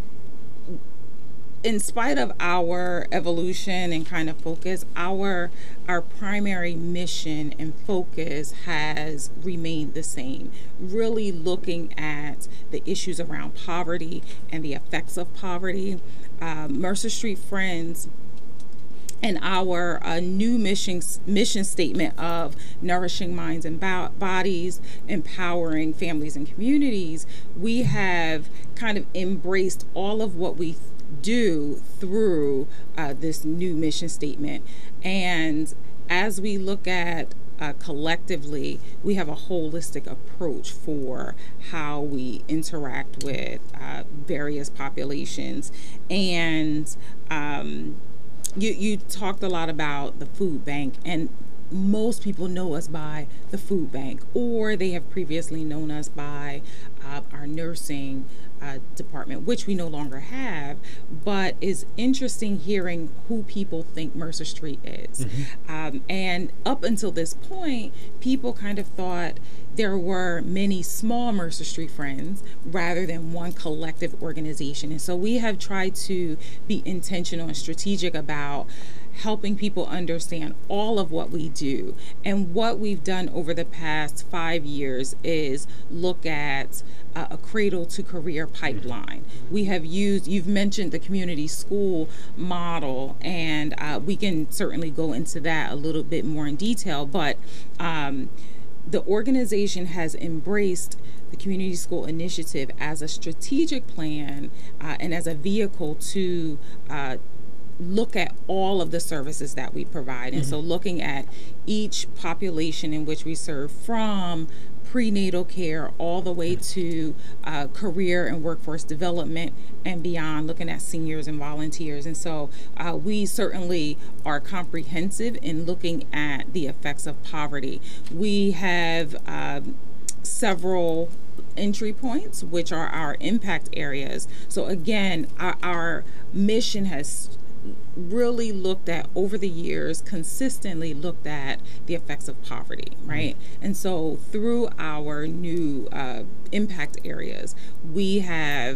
in spite of our evolution and kind of focus, our our primary mission and focus has remained the same. Really looking at the issues around poverty and the effects of poverty. Um, Mercer Street Friends and our uh, new mission mission statement of nourishing minds and bo- bodies, empowering families and communities, we have kind of embraced all of what we do through uh, this new mission statement. And as we look at uh, collectively, we have a holistic approach for how we interact with uh, various populations. And um, you, you talked a lot about the food bank, and most people know us by the food bank, or they have previously known us by uh, our nursing Uh, department, which we no longer have, but is interesting hearing who people think Mercer Street is. Mm-hmm. Um, and up until this point, people kind of thought there were many small Mercer Street Friends rather than one collective organization. And so we have tried to be intentional and strategic about helping people understand all of what we do. And what we've done over the past five years is look at uh, a cradle to career pipeline. We have used, you've mentioned the community school model, and uh, we can certainly go into that a little bit more in detail, but um, the organization has embraced the Community School Initiative as a strategic plan uh, and as a vehicle to uh, look at all of the services that we provide. And mm-hmm. so looking at each population in which we serve, from prenatal care all the way to uh, career and workforce development and beyond, looking at seniors and volunteers. And so uh, we certainly are comprehensive in looking at the effects of poverty. We have um, several entry points, which are our impact areas. So again, our, our mission has really looked at, over the years, consistently looked at the effects of poverty, right? Mm-hmm. And so through our new uh, impact areas, we have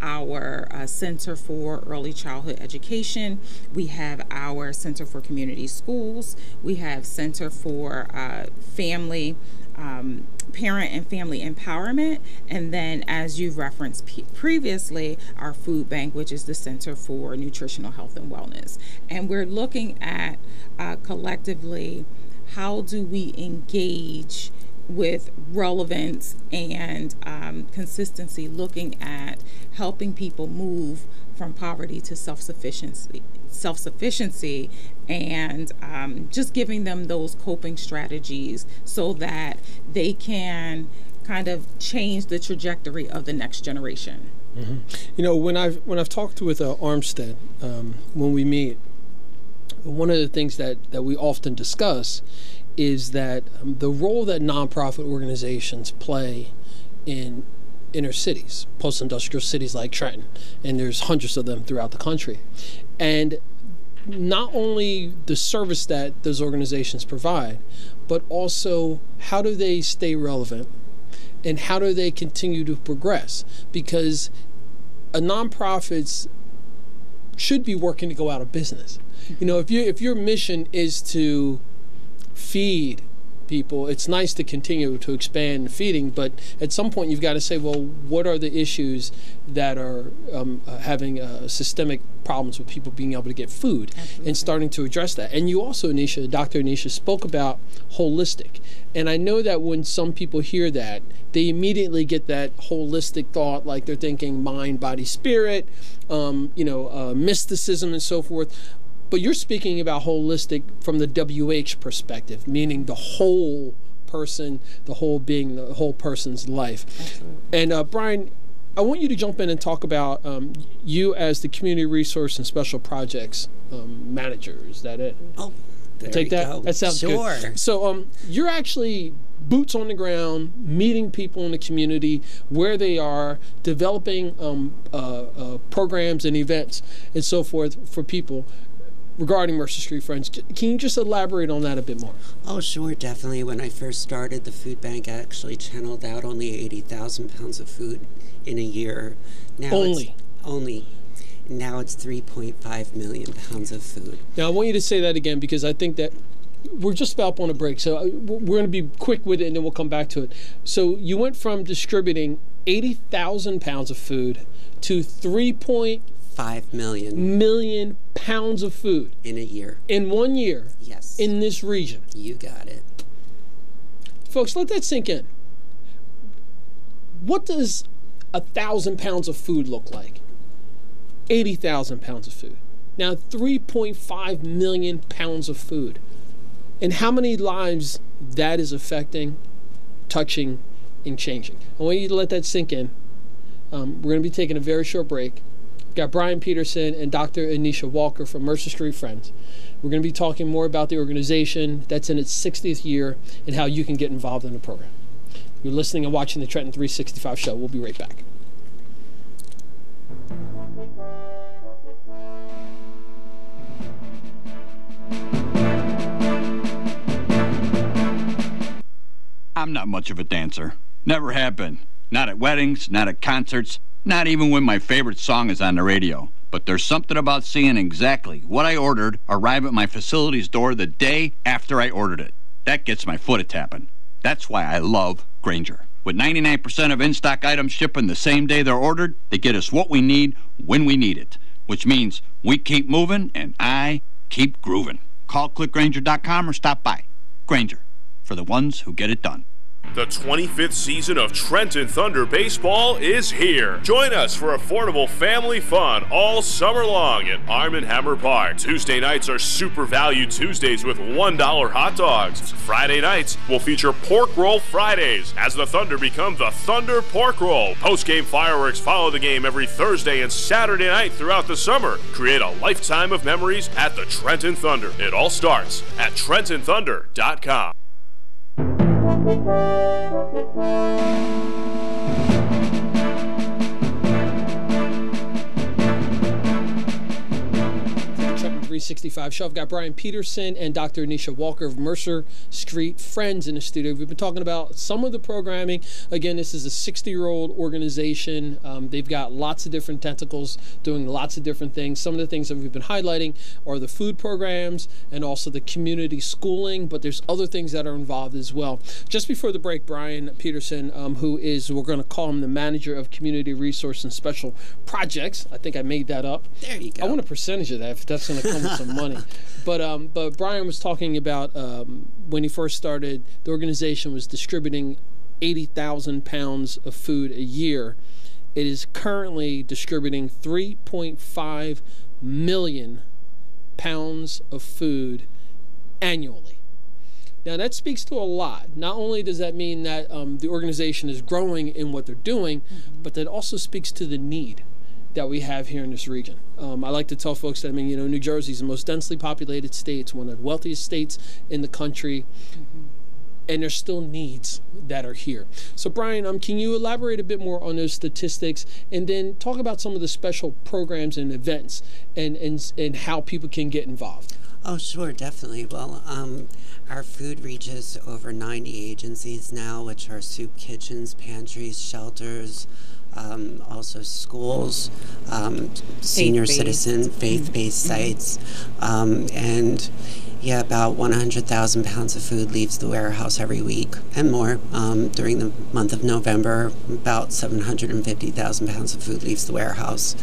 our uh, Center for Early Childhood Education, we have our Center for Community Schools, we have Center for uh, Family Um, parent and family empowerment, and then, as you've referenced p- previously, our food bank, which is the Center for Nutritional Health and Wellness. And we're looking at uh, collectively, how do we engage with relevance and um, consistency, looking at helping people move from poverty to self-sufficiency, self-sufficiency, and um, just giving them those coping strategies so that they can kind of change the trajectory of the next generation. Mm-hmm. You know, when I've when I've talked with uh, Armstead, um, when we meet, one of the things that, that we often discuss is that um, the role that nonprofit organizations play in inner cities, post-industrial cities like Trenton, and there's hundreds of them throughout the country. And not only the service that those organizations provide, but also how do they stay relevant and how do they continue to progress? Because a nonprofits should be working to go out of business. You know, if you if your mission is to feed people, it's nice to continue to expand feeding, but at some point you've got to say, well, what are the issues that are um, uh, having uh, systemic problems with people being able to get food? Absolutely. And starting to address that. And you also, Anisha, Doctor Anisha, spoke about holistic. And I know that when some people hear that, they immediately get that holistic thought, like they're thinking mind, body, spirit, um, you know, uh, mysticism and so forth. But you're speaking about holistic from the W H perspective, meaning the whole person, the whole being, the whole person's life. Absolutely. And uh, Brian, I want you to jump in and talk about um, you as the community resource and special projects um, manager. Is that it? Oh, there Take we that. go. That sounds Sure. good. So um, you're actually boots on the ground, meeting people in the community where they are, developing um, uh, uh, programs and events and so forth for people regarding Mercer Street Friends. Can you just elaborate on that a bit more? Oh, sure, definitely. When I first started, the food bank actually channeled out only eighty thousand pounds of food in a year. Now Only? It's, only. Now it's three point five million pounds of food. Now, I want you to say that again because I think that we're just about on a break. So uh, we're going to be quick with it and then we'll come back to it. So you went from distributing eighty thousand pounds of food to three point five million million pounds of food in a year. In one year. Yes. In this region. You got it. Folks, let that sink in. What does a thousand pounds of food look like? eighty thousand pounds of food. Now, three point five million pounds of food. And how many lives that is affecting, touching, and changing. I want you to let that sink in. Um, we're going to be taking a very short break. We've got Brian Peterson and Doctor Anisha Walker from Mercer Street Friends. We're going to be talking more about the organization that's in its sixtieth year and how you can get involved in the program. You're listening and watching the Trenton three sixty-five show. We'll be right back. I'm not much of a dancer. Never have been. Not at weddings, not at concerts, not even when my favorite song is on the radio. But there's something about seeing exactly what I ordered arrive at my facility's door the day after I ordered it. That gets my foot a-tapping. That's why I love Grainger. With ninety-nine percent of in-stock items shipping the same day they're ordered, they get us what we need when we need it. Which means we keep moving and I keep grooving. Call click grainger dot com or stop by. Grainger, for the ones who get it done. The twenty-fifth season of Trenton Thunder Baseball is here. Join us for affordable family fun all summer long at Arm and Hammer Park. Tuesday nights are Super Value Tuesdays with one dollar hot dogs. Friday nights will feature Pork Roll Fridays as the Thunder become the Thunder Pork Roll. Post-game fireworks follow the game every Thursday and Saturday night throughout the summer. Create a lifetime of memories at the Trenton Thunder. It all starts at trenton thunder dot com. three sixty-five show. I've got Brian Peterson and Doctor Anisha Walker of Mercer Street Friends in the studio. We've been talking about some of the programming. Again, this is a sixty-year-old organization. Um, they've got lots of different tentacles doing lots of different things. Some of the things that we've been highlighting are the food programs and also the community schooling, but there's other things that are involved as well. Just before the break, Brian Peterson, um, who is, we're going to call him the manager of community resource and special projects. I think I made that up. There you go. I want a percentage of that if that's going to come with some money. But um, but Brian was talking about um, when he first started, the organization was distributing eighty thousand pounds of food a year. It is currently distributing three point five million pounds of food annually. Now that speaks to a lot. Not only does that mean that um, the organization is growing in what they're doing, mm-hmm. but that also speaks to the need that we have here in this region. Um, I like to tell folks that, I mean, you know, New Jersey is the most densely populated state. It's one of the wealthiest states in the country. Mm-hmm. And there's still needs that are here. So, Brian, um, can you elaborate a bit more on those statistics and then talk about some of the special programs and events and, and, and how people can get involved? Oh, sure, definitely. Well, um, our food reaches over ninety agencies now, which are soup kitchens, pantries, shelters, Um, also schools, um, senior citizen, faith-based mm-hmm. sites, um, and yeah, about one hundred thousand pounds of food leaves the warehouse every week and more. Um, during the month of November, about seven hundred fifty thousand pounds of food leaves the warehouse.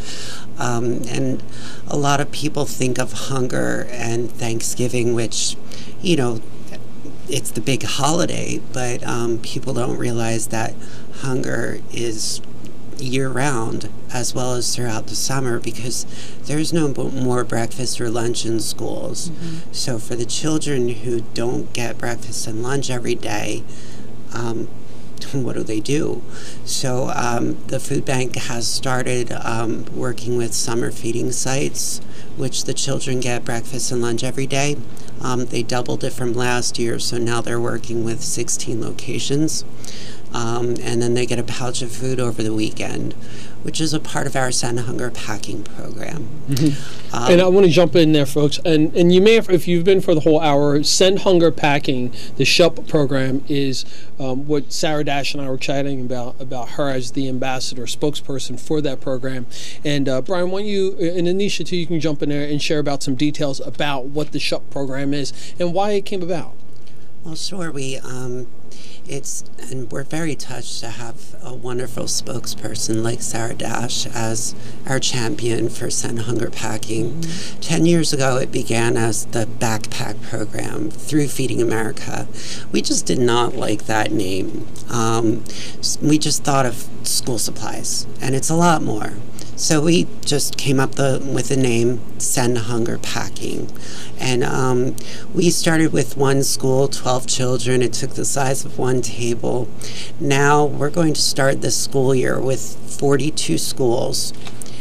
Um, and a lot of people think of hunger and Thanksgiving, which, you know, it's the big holiday, but um, people don't realize that hunger is year-round as well as throughout the summer because there's no more breakfast or lunch in schools. Mm-hmm. So for the children who don't get breakfast and lunch every day, um, what do they do? So um, the food bank has started um, working with summer feeding sites, which the children get breakfast and lunch every day. Um, they doubled it from last year, so now they're working with sixteen locations. Um, and then they get a pouch of food over the weekend, which is a part of our Send Hunger packing program. Mm-hmm. Um, and I want to jump in there, folks. And and you may have, if you've been for the whole hour, Send Hunger Packing, the S H U P program, is um, what Sarah Dash and I were chatting about, about her as the ambassador, spokesperson for that program. And uh, Brian, why don't you, and Anisha too, you can jump in there and share about some details about what the S H U P program is and why it came about. Well, sure. We um, it's and we're very touched to have a wonderful spokesperson like Sarah Dash as our champion for Send Hunger Packing. Mm-hmm. Ten years ago, it began as the backpack program through Feeding America. We just did not like that name. Um, we just thought of school supplies, and it's a lot more. So we just came up the, with the name Send Hunger Packing. And um, we started with one school, twelve children. It took the size of one table. Now we're going to start this school year with forty-two schools.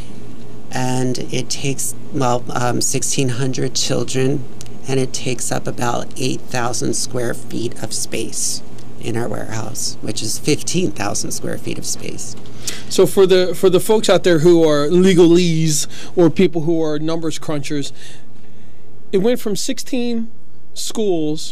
And it takes, well, um, sixteen hundred children, and it takes up about eight thousand square feet of space in our warehouse, which is fifteen thousand square feet of space. So for the for the folks out there who are legalese or people who are numbers crunchers, it went from sixteen schools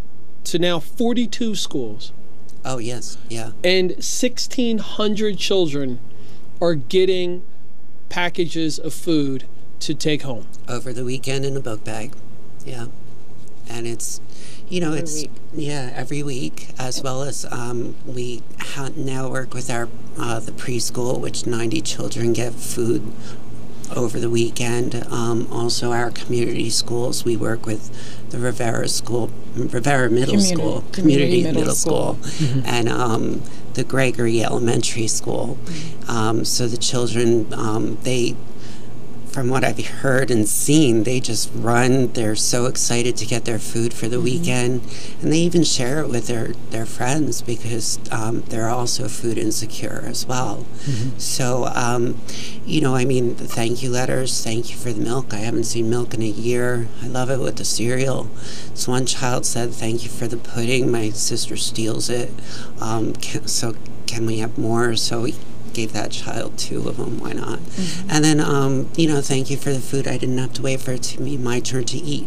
to now forty-two schools. Oh, yes, yeah. And sixteen hundred children are getting packages of food to take home. Over the weekend in a book bag, yeah. And it's, you know, every it's, week. yeah, every week, as well as um, we ha- now work with our, uh, the preschool, which ninety children get food over the weekend. Um, also our community schools, we work with the Rivera School, Rivera Middle Community- School, Community Community Middle Middle, School. School, Mhm. and um, the Gregory Elementary School. Um, so the children, um, they, from what I've heard and seen, they just run. They're so excited to get their food for the Mm-hmm. weekend, and they even share it with their, their friends because um, they're also food insecure as well. Mhm. So, um, you know, I mean, the thank you letters, thank you for the milk. I haven't seen milk in a year. I love it with the cereal. So one child said, thank you for the pudding. My sister steals it. Um, can, so can we have more? So we gave that child two of them. Why not? Mm-hmm. And then, um, you know, thank you for the food. I didn't have to wait for it to be my turn to eat.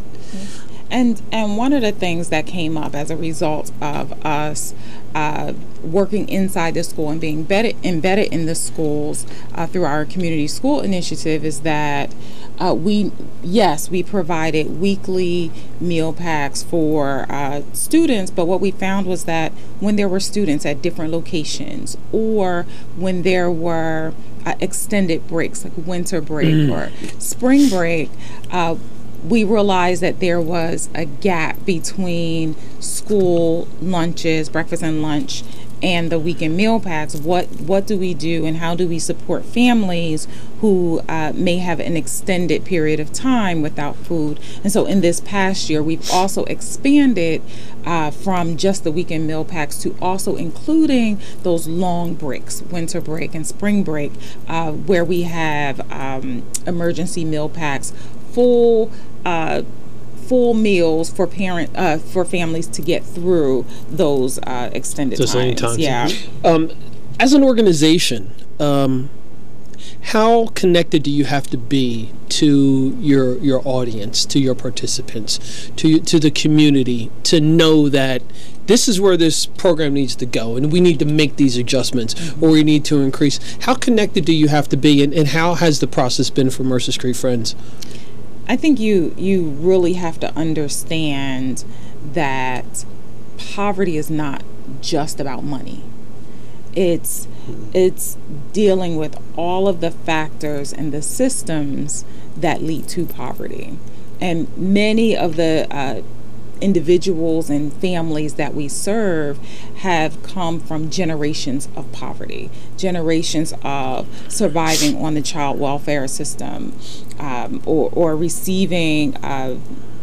And and one of the things that came up as a result of us uh, working inside the school and being embedded, embedded in the schools uh, through our community school initiative is that uh, we, yes, we provided weekly meal packs for uh, students, but what we found was that when there were students at different locations or when there were uh, extended breaks like winter break mm. or spring break, uh, we realized that there was a gap between school lunches, breakfast and lunch, and the weekend meal packs. What what do we do and how do we support families who uh, may have an extended period of time without food? And so in this past year, we've also expanded uh, from just the weekend meal packs to also including those long breaks, winter break and spring break, uh, where we have um, emergency meal packs, full uh, full meals for parent uh, for families to get through those uh, extended Those times. times. Yeah. Um, as an organization, um, how connected do you have to be to your your audience, to your participants, to to the community, to know that this is where this program needs to go and we need to make these adjustments mm-hmm. or we need to increase? How connected do you have to be, and, and how has the process been for Mercer Street Friends? I think you you really have to understand that poverty is not just about money. It's it's dealing with all of the factors and the systems that lead to poverty. And many of the uh, individuals and families that we serve have come from generations of poverty, generations of surviving on the child welfare system, um, or, or receiving uh,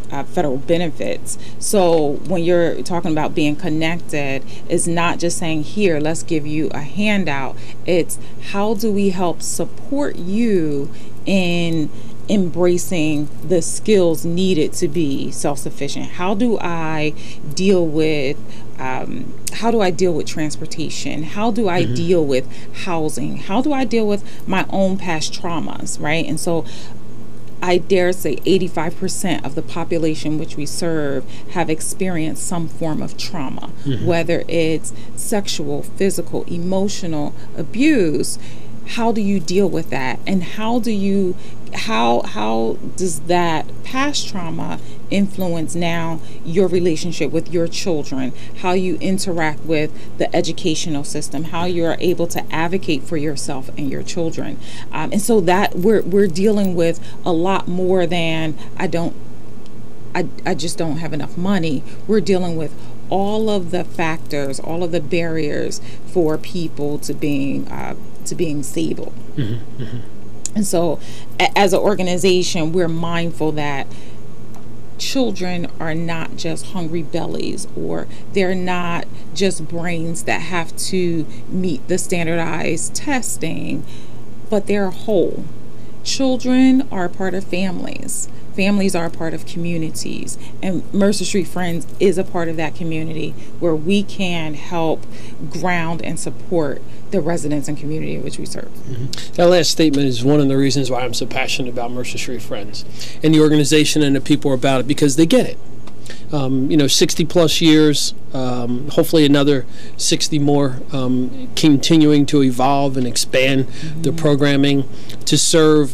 uh, federal benefits. So when you're talking about being connected, it's not just saying, here, let's give you a handout. It's how do we help support you in embracing the skills needed to be self-sufficient? How do I deal with um, how do I deal with transportation? How do I mm-hmm. deal with housing? How do I deal with my own past traumas, right? And so I dare say eighty-five percent of the population which we serve have experienced some form of trauma, mm-hmm. whether it's sexual, physical, emotional abuse. How do you deal with that? And how do you, how how does that past trauma influence now your relationship with your children? How you interact with the educational system? How you are able to advocate for yourself and your children? Um, and so that we're we're dealing with a lot more than I don't, I I just don't have enough money. We're dealing with all of the factors, all of the barriers for people to being uh, to being stable. Mm-hmm, mm-hmm. And so a- as an organization, we're mindful that children are not just hungry bellies, or they're not just brains that have to meet the standardized testing, but they're whole. Children are a part of families. Families are a part of communities, and Mercer Street Friends is a part of that community where we can help ground and support the residents and community in which we serve. Mm-hmm. That last statement is one of the reasons why I'm so passionate about Mercer Street Friends and the organization and the people about it, because they get it. Um, you know, sixty plus years, um, hopefully another sixty more, um, continuing to evolve and expand mm-hmm. the programming to serve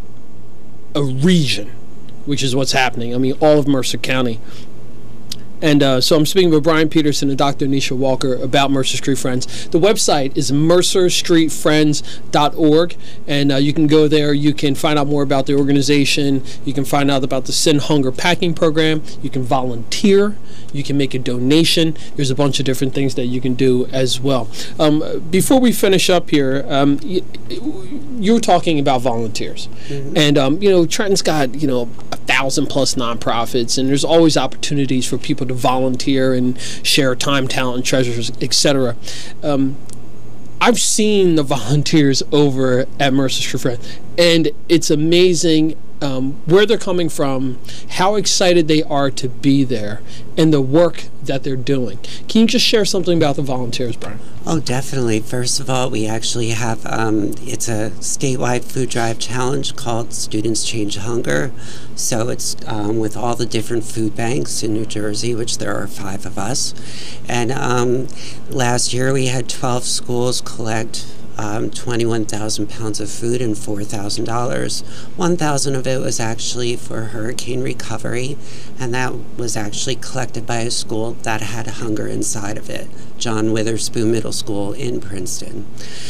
a region, which is what's happening. I mean, all of Mercer County. And uh, so I'm speaking with Brian Peterson and Doctor Anisha Walker about Mercer Street Friends. The website is mercer street friends dot org, and uh, you can go there. You can find out more about the organization. You can find out about the Send Hunger Packing Program. You can volunteer. You can make a donation. There's a bunch of different things that you can do as well. Um, before we finish up here, um, you, you're talking about volunteers. Mm-hmm. And, um, you know, Trenton's got, you know, a thousand plus nonprofits, and there's always opportunities for people to volunteer and share time, talent, and treasures, et cetera. Um, I've seen the volunteers over at Mercer Street Friends, and it's amazing um, where they're coming from, how excited they are to be there, and the work that they're doing. Can you just share something about the volunteers, Brian? Oh, definitely. First of all, we actually have, um, it's a statewide food drive challenge called Students Change Hunger. So it's um, with all the different food banks in New Jersey, which there are five of us. And um, last year we had twelve schools collect Um, twenty-one thousand pounds of food and four thousand dollars. one thousand dollars of it was actually for hurricane recovery, and that was actually collected by a school that had hunger inside of it, John Witherspoon Middle School in Princeton.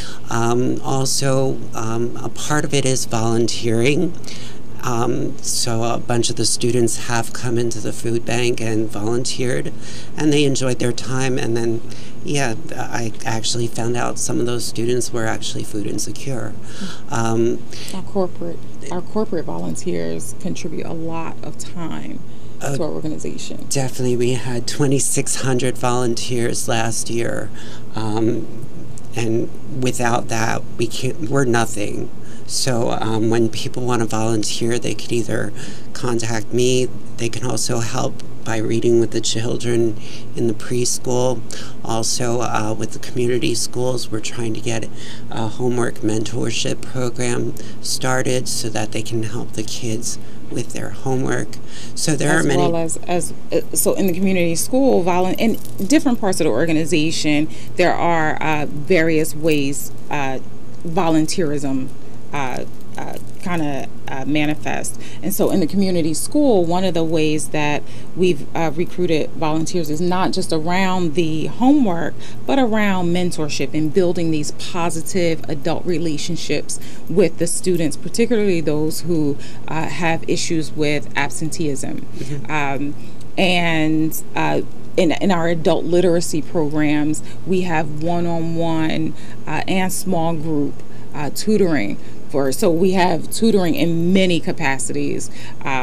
Um, also, um, a part of it is volunteering. Um, so a bunch of the students have come into the food bank and volunteered, and they enjoyed their time. And then, yeah, I actually found out some of those students were actually food insecure. Um, our corporate, our corporate volunteers contribute a lot of time uh, to our organization. Definitely, we had twenty-six hundred volunteers last year, um, and without that, we can't. We're nothing. So um, when people want to volunteer, they could either contact me. They can also help by reading with the children in the preschool. Also uh, with the community schools, we're trying to get a homework mentorship program started so that they can help the kids with their homework. So there as are many. Well as, as uh, so in the community school, volu- in different parts of the organization, there are uh, various ways uh, volunteerism Uh, uh, kind of uh, manifest. And so in the community school, one of the ways that we've uh, recruited volunteers is not just around the homework, but around mentorship and building these positive adult relationships with the students, particularly those who uh, have issues with absenteeism. Mm-hmm. Um, and uh, In, in our adult literacy programs, we have one-on-one uh, and small group uh, tutoring. For, so we have tutoring in many capacities, um,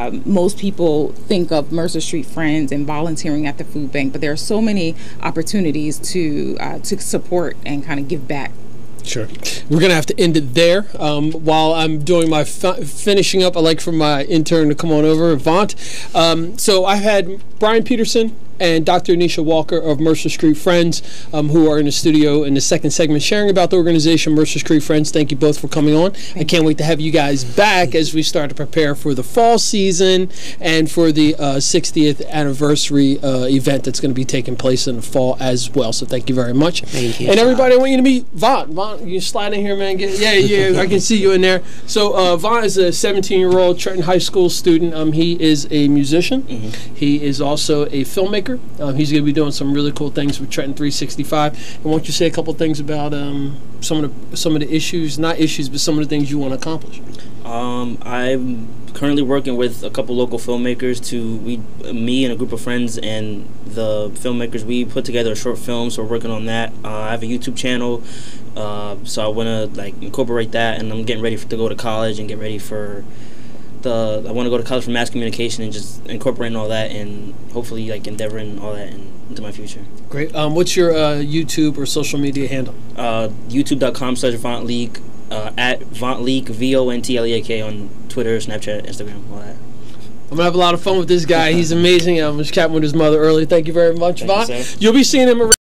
um, most people think of Mercer Street Friends and volunteering at the food bank, but there are so many opportunities to uh, to support and kind of give back. Sure. We're going to have to end it there. Um, while I'm doing my fi- finishing up, I'd like for my intern to come on over, Vaunt. Um, so I had Brian Peterson and Doctor Anisha Walker of Mercer Street Friends, um, who are in the studio in the second segment sharing about the organization Mercer Street Friends. Thank you both for coming on. Thank I can't you. wait to have you guys back as we start to prepare for the fall season and for the uh, sixtieth anniversary uh, event that's going to be taking place in the fall as well. So thank you very much. Thank you. And everybody, I want you to meet Vaunt. Vaunt, you slide in here, man. Get, yeah, yeah, I can see you in there. So uh, Vaunt is a seventeen-year-old Trenton High School student. Um, he is a musician. Mm-hmm. He is also a filmmaker. Um, he's going to be doing some really cool things with Trenton three sixty-five. And why don't you say a couple things about um, some of the some of the issues, not issues, but some of the things you want to accomplish? Um, I'm currently working with a couple local filmmakers. To we, me and a group of friends and the filmmakers, we put together a short film. So we're working on that. Uh, I have a YouTube channel, uh, so I want to like incorporate that. And I'm getting ready for, to go to college and get ready for. The, I want to go to college for mass communication and just incorporating all that and hopefully like endeavoring all that in, into my future. Great. Um, what's your uh, YouTube or social media handle? Uh, YouTube.com slash Vaunt Leak, uh, at Vaunt Leak, V O N T L E A K on Twitter, Snapchat, Instagram, all that. I'm going to have a lot of fun with this guy. He's amazing. I was chatting with his mother earlier. Thank you very much, Vaunt. You, You'll be seeing him around.